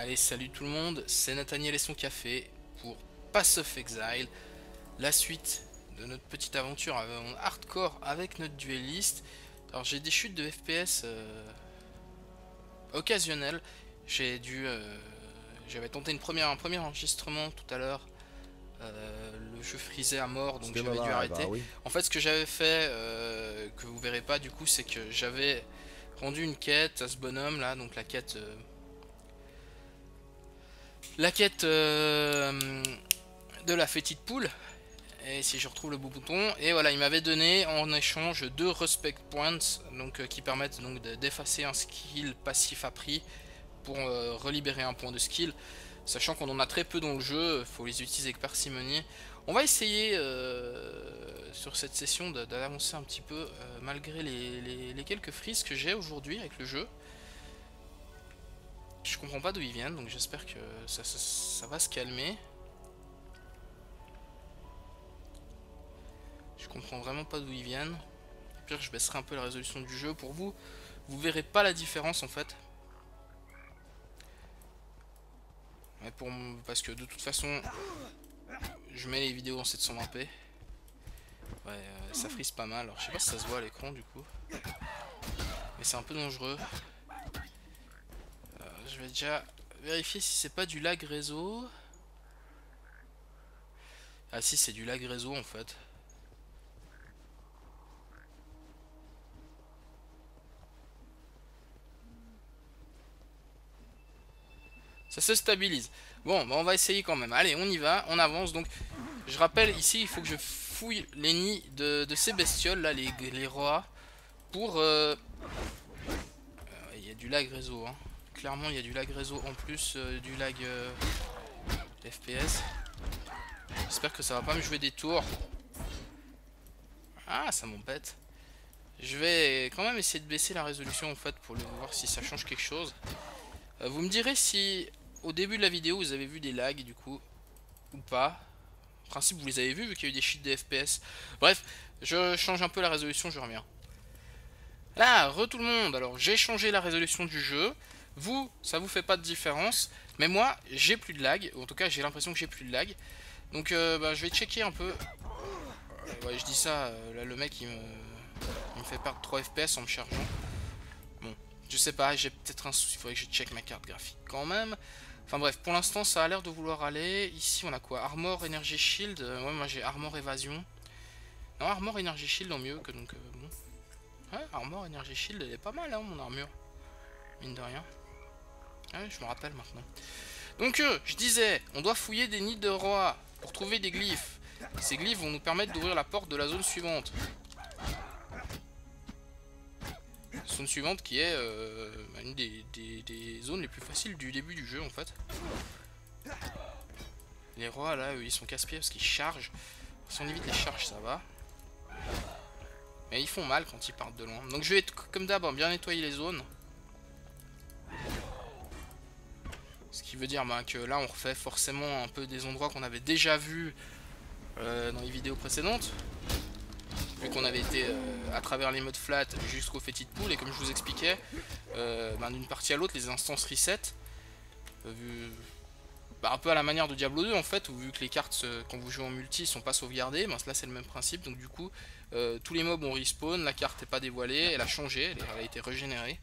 Allez, salut tout le monde, c'est Nathaniel et son café pour Path of Exile, la suite de notre petite aventure en hardcore avec notre dueliste. Alors j'ai des chutes de FPS occasionnelles. J'avais tenté un premier enregistrement tout à l'heure. Le jeu frisait à mort, donc Still j'avais dû alive, arrêter. are we? En fait, ce que j'avais fait, que vous verrez pas du coup, c'est que j'avais rendu une quête à ce bonhomme là, donc la quête de la fétide poule. Et si je retrouve le beau bouton, et voilà, il m'avait donné en échange deux respect points, donc qui permettent donc d'effacer un skill passif appris pour relibérer un point de skill. Sachant qu'on en a très peu dans le jeu, il faut les utiliser avec parcimonie. On va essayer sur cette session d'avancer un petit peu malgré les quelques frises que j'ai aujourd'hui avec le jeu. Je comprends pas d'où ils viennent, donc j'espère que ça va se calmer. Je comprends vraiment pas d'où ils viennent. Au pire, je baisserai un peu la résolution du jeu pour vous. Vous verrez pas la différence en fait. Mais parce que de toute façon, je mets les vidéos en 720p. Ouais, ça frise pas mal. Alors je sais pas si ça se voit à l'écran du coup. Mais c'est un peu dangereux. Je vais déjà vérifier si c'est pas du lag réseau. Ah si, c'est du lag réseau en fait. Ça se stabilise. Bon, bah on va essayer quand même. Allez, on y va, on avance. Donc, je rappelle ici, il faut que je fouille les nids de ces bestioles là, les rois, pour. Il y a du lag réseau. Hein. Clairement, il y a du lag réseau en plus du lag FPS. J'espère que ça va pas me jouer des tours. Ah, ça m'embête. Je vais quand même essayer de baisser la résolution en fait pour voir si ça change quelque chose. Vous me direz si au début de la vidéo vous avez vu des lags du coup ou pas. En principe vous les avez vus vu qu'il y a eu des cheats de FPS. Bref, je change un peu la résolution, je reviens. Là, tout le monde, alors j'ai changé la résolution du jeu. Vous, ça vous fait pas de différence. Mais moi, j'ai plus de lag. Ou en tout cas, j'ai l'impression que j'ai plus de lag. Donc bah, je vais checker un peu. Ouais, je dis ça, là le mec il me fait perdre 3 FPS en me chargeant. Bon, je sais pas, j'ai peut-être un souci, il faudrait que je check ma carte graphique quand même. Enfin bref, pour l'instant ça a l'air de vouloir aller. Ici on a quoi? Armor, Energy Shield. Ouais, moi j'ai Armor Évasion. Non, Armor, Energy Shield en mieux que donc bon. Ouais, Armor, Energy Shield, elle est pas mal hein, mon armure. Mine de rien. Ouais, je me rappelle maintenant. Donc je disais, on doit fouiller des nids de roi pour trouver des glyphes. Ces glyphes vont nous permettre d'ouvrir la porte de la zone suivante. Zone suivante qui est une des zones les plus faciles du début du jeu en fait. Les rois là, ils sont casse-pieds parce qu'ils chargent. Si on évite les charges, ça va. Mais ils font mal quand ils partent de loin. Donc je vais comme d'hab bien nettoyer les zones. Ce qui veut dire que là on refait forcément un peu des endroits qu'on avait déjà vus dans les vidéos précédentes. Vu qu'on avait été à travers les modes flat jusqu'au fétide pool. Et comme je vous expliquais, d'une partie à l'autre les instances reset. Un peu à la manière de Diablo 2 en fait, où vu que les cartes quand vous jouez en multi sont pas sauvegardées, là c'est le même principe, donc du coup tous les mobs ont respawn, la carte n'est pas dévoilée, elle a changé, elle a été régénérée.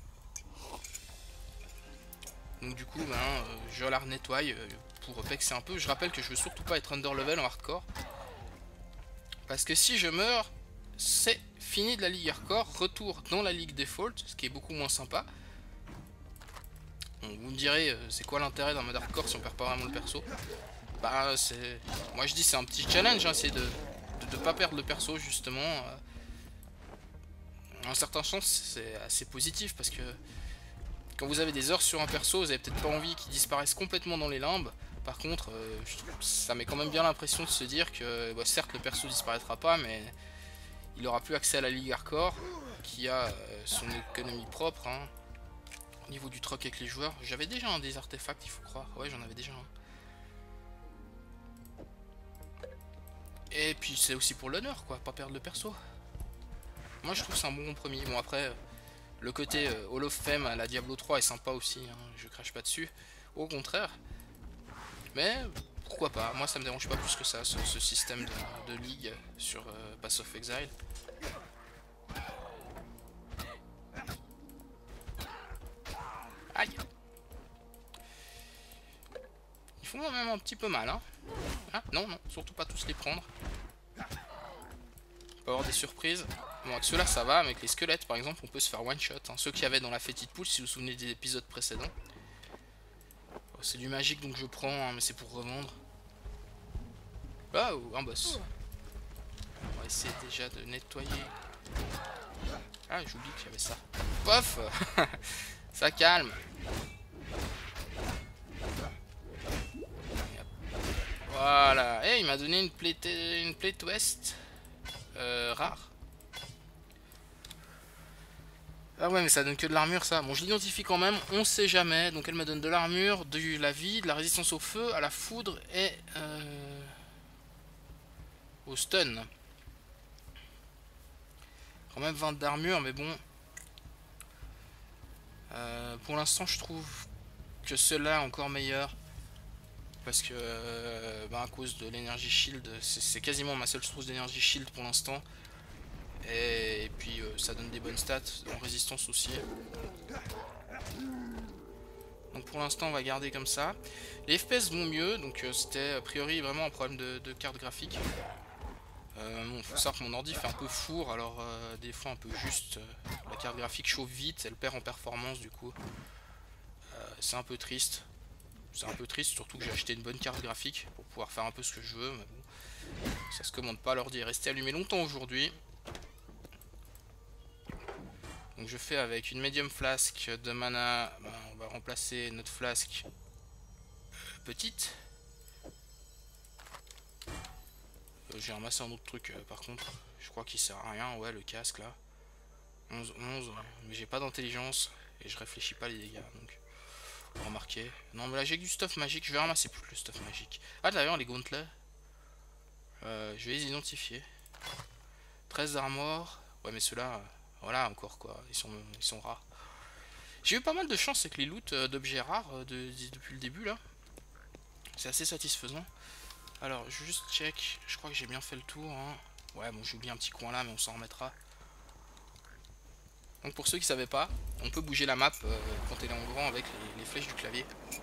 Donc du coup je la nettoie pour pexer un peu. Je rappelle que je veux surtout pas être under level en hardcore. Parce que si je meurs, c'est fini de la ligue hardcore, retour dans la ligue default, ce qui est beaucoup moins sympa. Bon, vous me direz, c'est quoi l'intérêt d'un mode hardcore si on perd pas vraiment le perso? Bah c'est... Moi je dis c'est un petit challenge, hein, c'est de pas perdre le perso justement. En certain sens c'est assez positif parce que quand vous avez des heures sur un perso, vous avez peut-être pas envie qu'il disparaisse complètement dans les limbes. Par contre, je trouve que ça met quand même bien l'impression de se dire que certes le perso disparaîtra pas, mais il aura plus accès à la ligue hardcore, qui a son économie propre. Hein. Au niveau du troc avec les joueurs, j'avais déjà un des artefacts, il faut croire. Ouais, j'en avais déjà un. Et puis c'est aussi pour l'honneur, quoi, pas perdre le perso. Moi je trouve que c'est un bon compromis. Bon après, le côté Hall of Fame à la Diablo 3 est sympa aussi, hein, je crache pas dessus. au contraire. Mais pourquoi pas, moi ça me dérange pas plus que ça, ce système de ligue sur Path of Exile. Aïe. Ils font même un petit peu mal, hein. Ah, non, non, surtout pas tous les prendre. On peut avoir des surprises. Bon, avec ceux-là ça va, mais avec les squelettes par exemple, on peut se faire one shot. Hein. Ceux qu'il y avait dans la fétide poule, si vous vous souvenez des épisodes précédents. Oh, c'est du magique donc je prends, hein, mais c'est pour revendre. Ah, un boss. On va essayer déjà de nettoyer. Ah, j'oublie qu'il y avait ça. Pof. Ça calme. Voilà. Et il m'a donné une plate ouest rare. Ah ouais, mais ça donne que de l'armure, ça. Bon, je l'identifie quand même, on sait jamais. Donc elle me donne de l'armure, de la vie, de la résistance au feu, à la foudre et au stun. Quand même 20 d'armure, mais bon. Pour l'instant, je trouve que cela est encore meilleur. Parce que, à cause de l'énergie shield, c'est quasiment ma seule source d'énergie shield pour l'instant. Et puis, ça donne des bonnes stats en résistance aussi. Donc pour l'instant, on va garder comme ça. Les FPS vont mieux, donc c'était a priori vraiment un problème de carte graphique. Bon, faut savoir que mon ordi fait un peu four, alors des fois un peu juste. La carte graphique chauffe vite, elle perd en performance du coup. C'est un peu triste. C'est un peu triste, surtout que j'ai acheté une bonne carte graphique pour pouvoir faire un peu ce que je veux. Mais bon, ça se commande pas, l'ordi est resté allumé longtemps aujourd'hui. Donc je fais avec une medium flask de mana, on va remplacer notre flasque petite. J'ai ramassé un autre truc par contre, je crois qu'il sert à rien, ouais le casque là. 11, mais j'ai pas d'intelligence et je réfléchis pas les dégâts donc. Remarquez. Non mais là j'ai du stuff magique, je vais ramasser plus le stuff magique. Ah d'ailleurs les gauntlets, je vais les identifier. 13 d'armor, ouais mais ceux-là, voilà encore quoi, ils sont rares. J'ai eu pas mal de chance avec les loots d'objets rares depuis le début là. C'est assez satisfaisant. Alors juste check, je crois que j'ai bien fait le tour. Hein. Ouais bon j'ai oublié un petit coin là mais on s'en remettra. Donc pour ceux qui savaient pas, on peut bouger la map quand elle est en grand avec les flèches du clavier.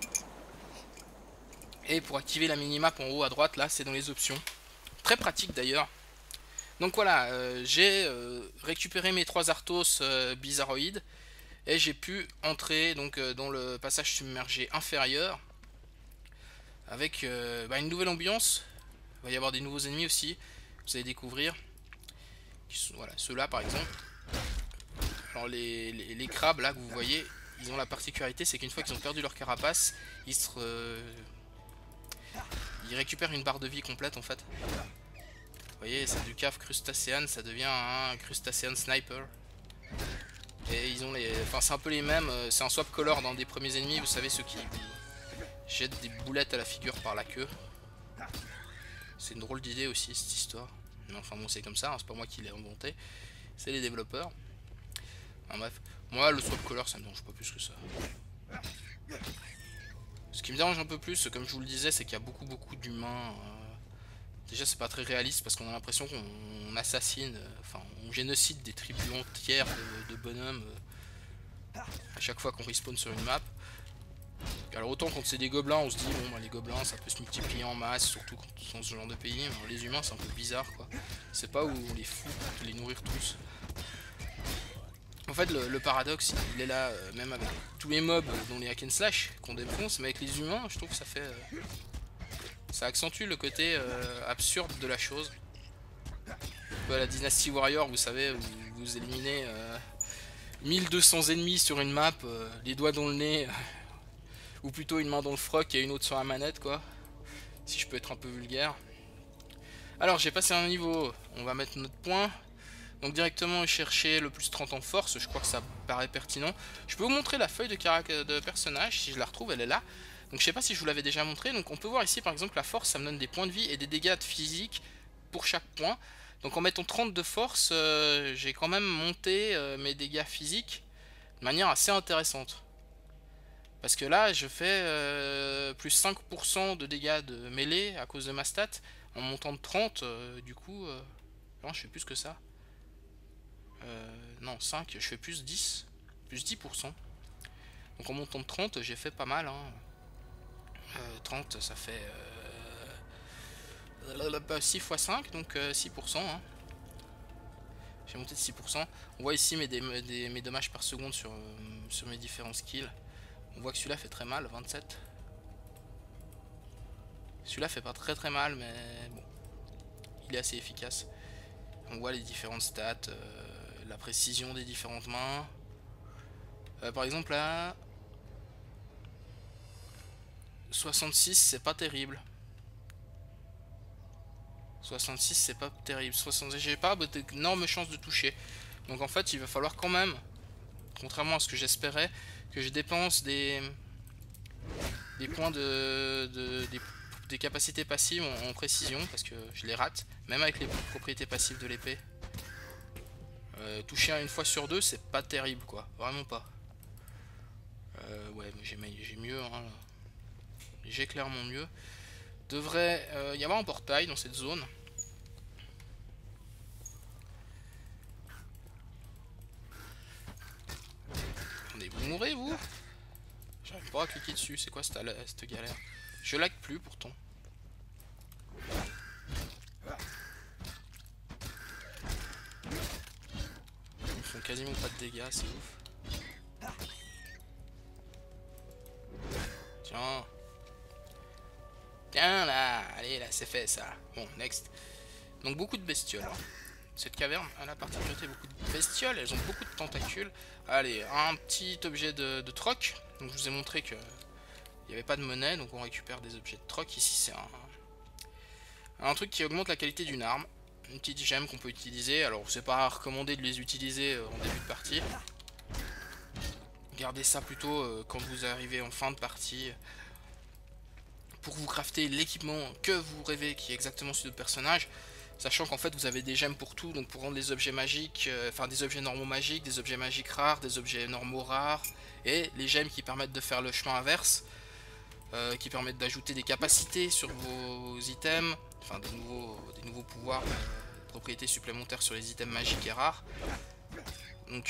Et pour activer la minimap en haut à droite là c'est dans les options. Très pratique d'ailleurs. Donc voilà, j'ai récupéré mes 3 Arthos bizarroïdes. Et j'ai pu entrer donc dans le passage submergé inférieur. Avec une nouvelle ambiance. Il va y avoir des nouveaux ennemis aussi. Vous allez découvrir. Voilà, ceux-là par exemple. Alors les crabes là que vous voyez, ils ont la particularité, c'est qu'une fois qu'ils ont perdu leur carapace, ils récupèrent une barre de vie complète en fait. Vous voyez, c'est du cave crustacéan, ça devient un crustacéan sniper. Et ils ont les. Enfin c'est un peu les mêmes, c'est un swap color dans des premiers ennemis, vous savez ceux qui jettent des boulettes à la figure par la queue. C'est une drôle d'idée aussi cette histoire. Mais enfin bon c'est comme ça, hein, c'est pas moi qui l'ai inventé, c'est les développeurs. Enfin, bref, moi le swap color ça me dérange pas plus que ça. Ce qui me dérange un peu plus, comme je vous le disais, c'est qu'il y a beaucoup d'humains. Déjà c'est pas très réaliste parce qu'on a l'impression qu'on assassine, enfin on génocide des tribus entières de bonhommes à chaque fois qu'on respawn sur une map. Alors autant quand c'est des gobelins on se dit bon bah, les gobelins ça peut se multiplier en masse, surtout quand on est dans ce genre de pays, mais les humains c'est un peu bizarre quoi. C'est pas où on les fout pour les nourrir tous. En fait le paradoxe il est là, même avec tous les mobs dont les hack and slash qu'on défonce, mais avec les humains je trouve que ça fait... ça accentue le côté absurde de la chose. Un peu à la Dynasty Warrior, vous savez, où vous éliminez 1200 ennemis sur une map, les doigts dans le nez, ou plutôt une main dans le froc et une autre sur la manette, quoi. Si je peux être un peu vulgaire. Alors, j'ai passé un niveau, on va mettre notre point. Donc directement chercher le plus 30 en force, je crois que ça paraît pertinent. Je peux vous montrer la feuille de personnage, si je la retrouve, elle est là. Donc je sais pas si je vous l'avais déjà montré, donc on peut voir ici par exemple la force ça me donne des points de vie et des dégâts de physique pour chaque point. Donc en mettant 30 de force, j'ai quand même monté mes dégâts physiques de manière assez intéressante. Parce que là, je fais plus 5% de dégâts de mêlée à cause de ma stat. En montant de 30, du coup... non, je fais plus que ça. Non, 5, je fais plus 10. Plus 10%. Donc en montant de 30, j'ai fait pas mal. Hein. 30, ça fait... 6 x 5, donc 6%. Hein. J'ai monté de 6%. On voit ici mes dommages par seconde sur mes différents skills. On voit que celui-là fait très mal, 27. Celui-là fait pas très mal, mais bon, il est assez efficace. On voit les différentes stats, la précision des différentes mains. Par exemple là, 66 c'est pas terrible. 66 c'est pas terrible. 66 j'ai pas d'énormes chances de toucher. Donc en fait il va falloir quand même, contrairement à ce que j'espérais, que je dépense des points des capacités passives en précision, parce que je les rate, même avec les propriétés passives de l'épée. Toucher une fois sur deux, c'est pas terrible, quoi, vraiment pas. Ouais, mais j'ai mieux, hein. J'ai clairement mieux. Devrait y avoir un portail dans cette zone. Attendez, vous mourrez, vous? J'arrive pas à cliquer dessus, c'est quoi cette galère? Je lag plus pourtant. Ils font quasiment pas de dégâts, c'est ouf. Tiens. Tiens là, allez là, c'est fait ça. Bon, next. Donc beaucoup de bestioles. Hein. Cette caverne a la particularité beaucoup de bestioles, elles ont beaucoup de tentacules. Allez, un petit objet de troc. Donc je vous ai montré que il n'y avait pas de monnaie, donc on récupère des objets de troc. Ici c'est un truc qui augmente la qualité d'une arme. Une petite gemme qu'on peut utiliser. Alors c'est pas recommandé de les utiliser en début de partie. Gardez ça plutôt quand vous arrivez en fin de partie. Pour vous crafter l'équipement que vous rêvez, qui est exactement celui de personnage. Sachant qu'en fait vous avez des gemmes pour tout, donc pour rendre les objets magiques, enfin des objets normaux magiques, des objets magiques rares, des objets normaux rares, et les gemmes qui permettent de faire le chemin inverse, qui permettent d'ajouter des capacités sur vos items, enfin des nouveaux pouvoirs, propriétés supplémentaires sur les items magiques et rares. Donc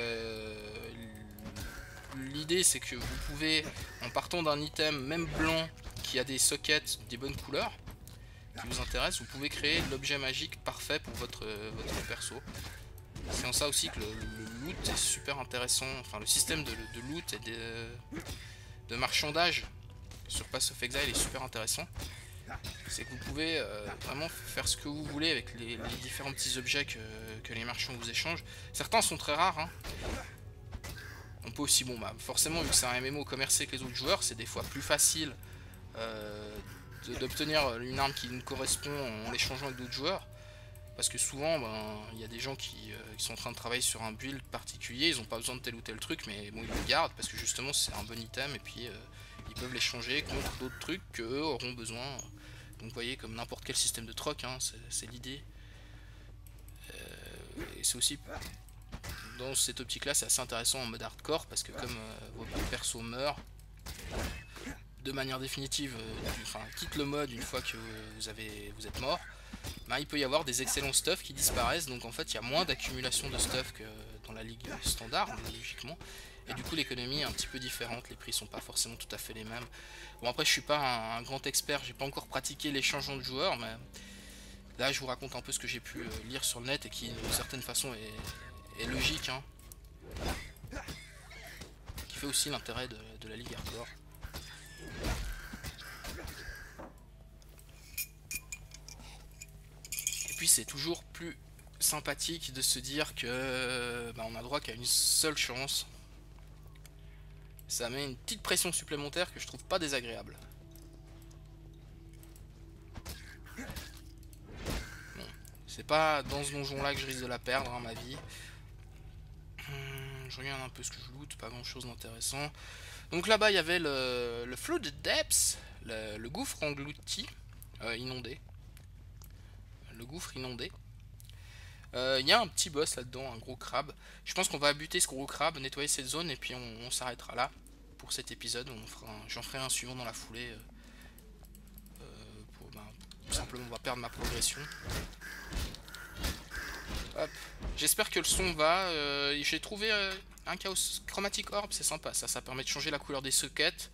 l'idée c'est que vous pouvez, en partant d'un item même blanc qui a des sockets, des bonnes couleurs, qui vous intéresse, vous pouvez créer l'objet magique parfait pour votre perso. C'est en ça aussi que le loot est super intéressant, enfin le système de loot et de marchandage sur Path of Exile est super intéressant. C'est que vous pouvez vraiment faire ce que vous voulez avec les différents petits objets que les marchands vous échangent. Certains sont très rares, hein. On peut aussi, bon bah forcément vu que c'est un MMO commercé avec les autres joueurs, c'est des fois plus facile d'obtenir une arme qui nous correspond en échangeant avec d'autres joueurs, parce que souvent il y a des gens qui sont en train de travailler sur un build particulier, ils n'ont pas besoin de tel ou tel truc, mais bon ils le gardent parce que justement c'est un bon item, et puis ils peuvent l'échanger contre d'autres trucs qu'eux auront besoin. Donc vous voyez, comme n'importe quel système de troc, hein, c'est l'idée. Et c'est aussi dans cette optique là c'est assez intéressant en mode hardcore, parce que comme vos persos meurent de manière définitive, enfin quitte le mode une fois que vous êtes mort, bah, il peut y avoir des excellents stuff qui disparaissent, donc en fait il y a moins d'accumulation de stuff que dans la ligue standard logiquement, et du coup l'économie est un petit peu différente, les prix sont pas forcément tout à fait les mêmes. Bon après je suis pas un grand expert, j'ai pas encore pratiqué les changements de joueurs, mais là je vous raconte un peu ce que j'ai pu lire sur le net et qui d'une certaine façon est logique, hein, qui fait aussi l'intérêt de la ligue hardcore. Et puis c'est toujours plus sympathique de se dire que on a droit qu'à une seule chance. Ça met une petite pression supplémentaire que je trouve pas désagréable. Bon, c'est pas dans ce donjon là que je risque de la perdre, hein, ma vie. Je regarde un peu ce que je loot, pas grand chose d'intéressant. Donc là-bas il y avait le Flood Depths, le gouffre englouti, inondé. Le gouffre inondé. Il y a un petit boss là-dedans, un gros crabe. Je pense qu'on va buter ce gros crabe, nettoyer cette zone et puis on s'arrêtera là. pour cet épisode. J'en ferai un suivant dans la foulée. Tout simplement, on va perdre ma progression. Hop. J'espère que le son va. J'ai trouvé un Chaos Chromatic Orb, c'est sympa. Ça permet de changer la couleur des sockets.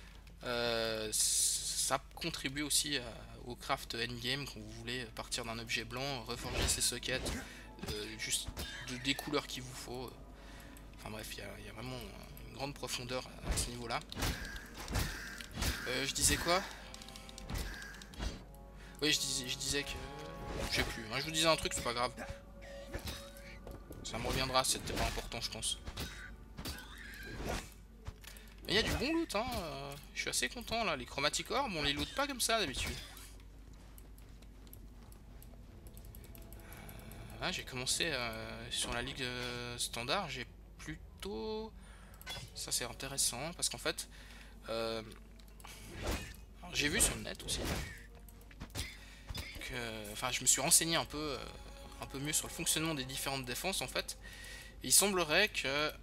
Ça contribue aussi au craft endgame quand vous voulez partir d'un objet blanc, reforger ses sockets, juste des couleurs qu'il vous faut. Enfin bref, il y a vraiment une grande profondeur à ce niveau-là. Je disais quoi? Oui, je disais que... Je sais plus, hein, je vous disais un truc, c'est pas grave. Ça me reviendra, c'était pas important, je pense. Mais il y a du bon loot, hein. Je suis assez content, là. Les Chromatic Orbs, on les loot pas comme ça, d'habitude. J'ai commencé sur la ligue standard, j'ai plutôt... Ça, c'est intéressant, parce qu'en fait... j'ai vu sur le net aussi que... Enfin, je me suis renseigné un peu mieux sur le fonctionnement des différentes défenses, en fait. Et il semblerait que...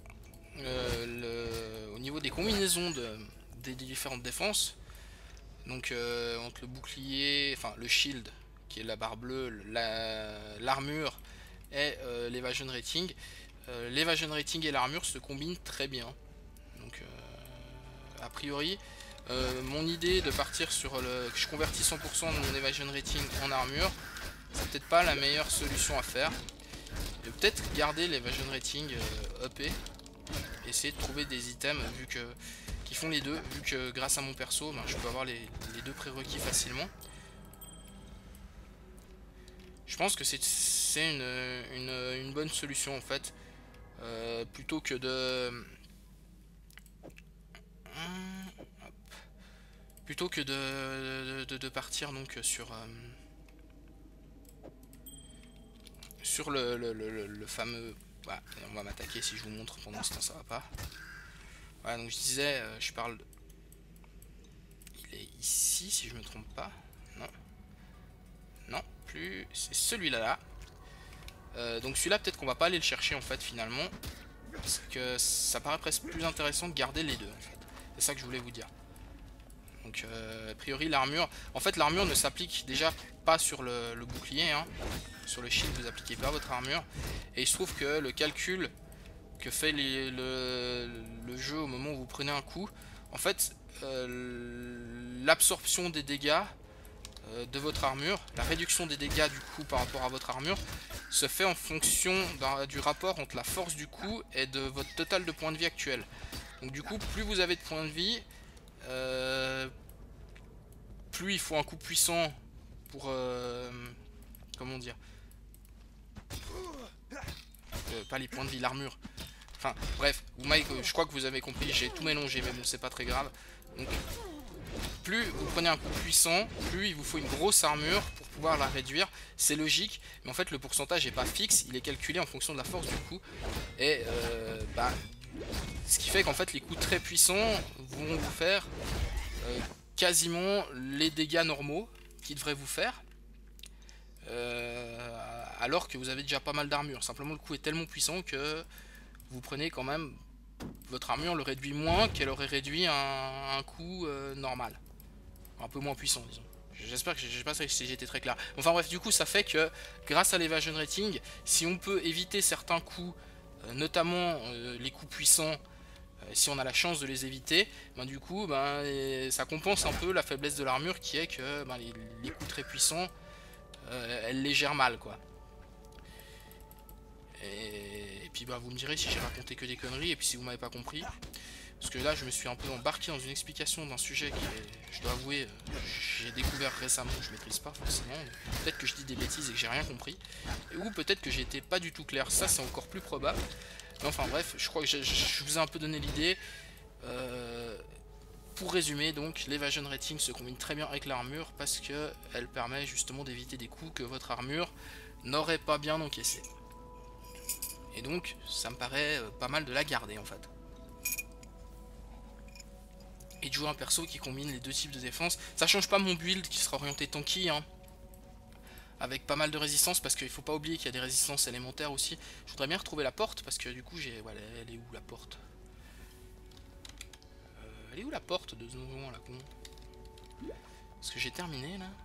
au niveau des combinaisons des différentes défenses, donc entre le bouclier, enfin le shield qui est la barre bleue, l'armure et l'evasion rating, et l'armure se combinent très bien. Donc a priori mon idée de partir sur que je convertis 100% de mon evasion rating en armure, c'est peut-être pas la meilleure solution à faire. Je vais peut-être garder l'evasion rating EP, essayer de trouver des items qui font les deux, vu que grâce à mon perso, je peux avoir les deux prérequis facilement. Je pense que c'est une bonne solution en fait, plutôt que de partir donc sur le fameux... Voilà, on va m'attaquer si je vous montre pendant ce temps, ça va pas. Voilà, donc je disais, je parle... Il est ici, si je me trompe pas. Non. Non, plus... C'est celui-là, là. Donc celui-là, peut-être qu'on va pas aller le chercher, en fait, finalement. Parce que ça paraît presque plus intéressant de garder les deux, en fait. C'est ça que je voulais vous dire. Donc, a priori, l'armure... En fait, l'armure ne s'applique déjà pas sur le bouclier, hein. Sur le shield, vous appliquez pas votre armure. Et il se trouve que le calcul que fait le jeu au moment où vous prenez un coup, en fait, l'absorption des dégâts de votre armure, la réduction des dégâts du coup par rapport à votre armure, se fait en fonction du rapport entre la force du coup et de votre total de points de vie actuel. Donc du coup, plus vous avez de points de vie, plus il faut un coup puissant pour... comment dire, pas les points de vie, l'armure. Enfin, bref, je crois que vous avez compris, j'ai tout mélangé, mais bon, c'est pas très grave. Donc, plus vous prenez un coup puissant, plus il vous faut une grosse armure pour pouvoir la réduire. C'est logique, mais en fait, le pourcentage n'est pas fixe, il est calculé en fonction de la force du coup. Et, ce qui fait qu'en fait, les coups très puissants vont vous faire quasiment les dégâts normaux qu'ils devraient vous faire. Alors que vous avez déjà pas mal d'armure. Simplement le coup est tellement puissant que vous prenez quand même votre armure le réduit moins qu'elle aurait réduit un coup normal. Un peu moins puissant disons. J'espère que j'ai pas si j'ai été très clair. Enfin bref, du coup ça fait que grâce à l'evasion rating, si on peut éviter certains coups, notamment les coups puissants, si on a la chance de les éviter, du coup ça compense un peu la faiblesse de l'armure qui est que les coups très puissants, elle les gère mal quoi. Et puis vous me direz si j'ai raconté que des conneries et puis si vous m'avez pas compris. Parce que là je me suis un peu embarqué dans une explication d'un sujet qui est, je dois avouer, j'ai découvert récemment, je maîtrise pas forcément. Peut-être que je dis des bêtises et que j'ai rien compris. Ou peut-être que j'ai été pas du tout clair, ça c'est encore plus probable. Mais enfin bref, je crois que je vous ai un peu donné l'idée. Pour résumer donc, l'evasion rating se combine très bien avec l'armure parce que elle permet justement d'éviter des coups que votre armure n'aurait pas bien encaissé. Et donc, ça me paraît pas mal de la garder en fait. Et de jouer un perso qui combine les deux types de défense. Ça change pas mon build qui sera orienté tanky, hein, avec pas mal de résistance, parce qu'il faut pas oublier qu'il y a des résistances élémentaires aussi. Je voudrais bien retrouver la porte, parce que du coup, j'ai... Voilà, elle est où la porte? Elle est où la porte de ce donjon là, con? Parce que j'ai terminé là.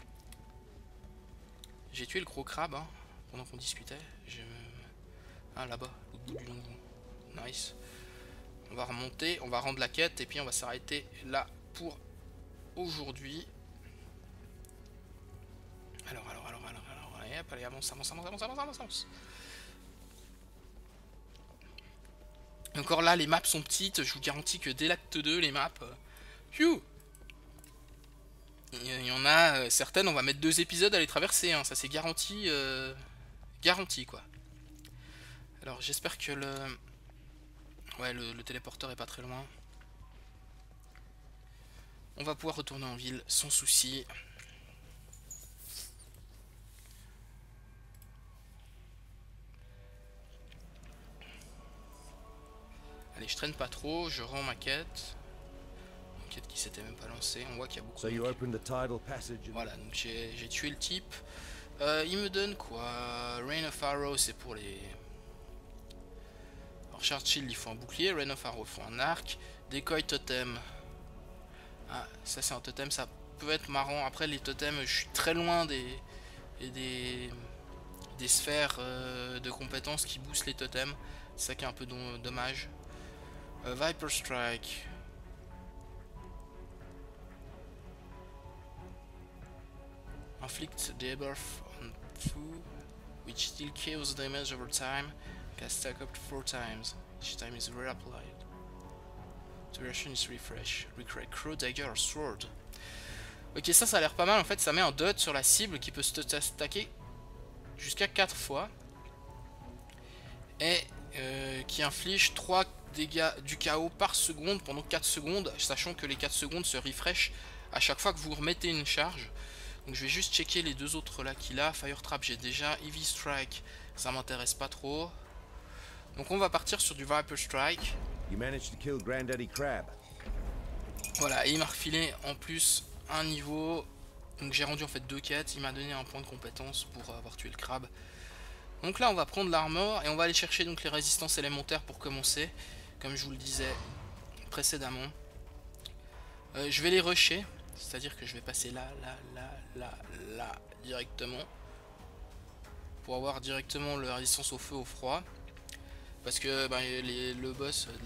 J'ai tué le gros crabe hein, pendant qu'on discutait. Ah là-bas, au bout du donjon. Nice. On va remonter, on va rendre la quête et puis on va s'arrêter là pour aujourd'hui. Alors, allez, hop, allez, avance. Encore là, les maps sont petites, je vous garantis que dès l'acte 2, les maps... il y en a certaines, on va mettre 2 épisodes à les traverser, hein, ça c'est garanti, garanti quoi. Alors j'espère que le... Ouais, le téléporteur est pas très loin. On va pouvoir retourner en ville sans souci. Allez, je traîne pas trop, je rends ma quête. Une quête qui s'était même pas lancée, on voit qu'il y a beaucoup de... Voilà, donc j'ai tué le type. Il me donne quoi? Rain of Arrow, c'est pour les... Alors Shard Shield, il faut un bouclier. Rain of Arrow, il faut un arc. Decoy Totem. Ah, ça c'est un totem, ça peut être marrant. Après les totems, je suis très loin des sphères de compétences qui boostent les totems. C'est ça qui est un peu dommage. Viper Strike. Inflict debuff on foe, which still kills damage over time. Can stack up to 4 times. Each time is reapplied. Duration is refresh. Recreate Crow, Dagger or Sword. Ok, ça a l'air pas mal. En fait, ça met un dot sur la cible qui peut se stacker jusqu'à 4 fois. Et qui inflige 3 dégâts du chaos par seconde pendant 4 secondes. Sachant que les 4 secondes se refresh à chaque fois que vous remettez une charge. Donc je vais juste checker les 2 autres là qu'il a. Fire Trap j'ai déjà. Heavy Strike, ça m'intéresse pas trop. Donc on va partir sur du Viper Strike. Voilà, et il m'a refilé en plus un niveau. Donc j'ai rendu en fait 2 quêtes. Il m'a donné un point de compétence pour avoir tué le crabe. Donc là on va prendre l'armor et on va aller chercher donc les résistances élémentaires pour commencer. Comme je vous le disais précédemment. Je vais les rusher. C'est-à-dire que je vais passer là directement. Pour avoir directement la résistance au feu, au froid. Parce que bah, le boss de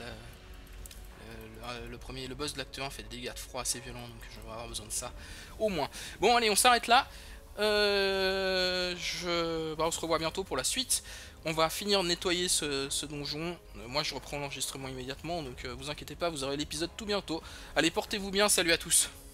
le boss de l'acte 1 fait des dégâts de froid assez violents, donc je vais avoir besoin de ça au moins. Bon allez, on s'arrête là. On se revoit bientôt pour la suite. On va finir de nettoyer ce donjon. Moi je reprends l'enregistrement immédiatement, donc vous inquiétez pas, vous aurez l'épisode tout bientôt. Allez, portez-vous bien, salut à tous.